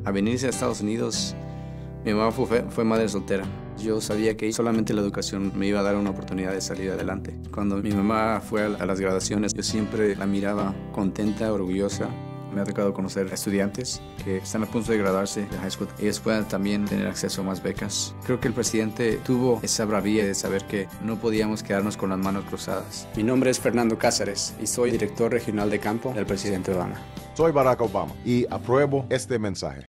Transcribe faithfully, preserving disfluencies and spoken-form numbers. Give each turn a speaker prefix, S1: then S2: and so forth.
S1: A venirse a Estados Unidos, mi mamá fue, fue madre soltera. Yo sabía que solamente la educación me iba a dar una oportunidad de salir adelante. Cuando mi mamá fue a las graduaciones, yo siempre la miraba contenta, orgullosa. Me ha tocado conocer a estudiantes que están a punto de graduarse de high school. Ellos puedan también tener acceso a más becas. Creo que el presidente tuvo esa bravía de saber que no podíamos quedarnos con las manos cruzadas.
S2: Mi nombre es Fernando Cáceres y soy director regional de campo del presidente Obama.
S3: Soy Barack Obama y apruebo este mensaje.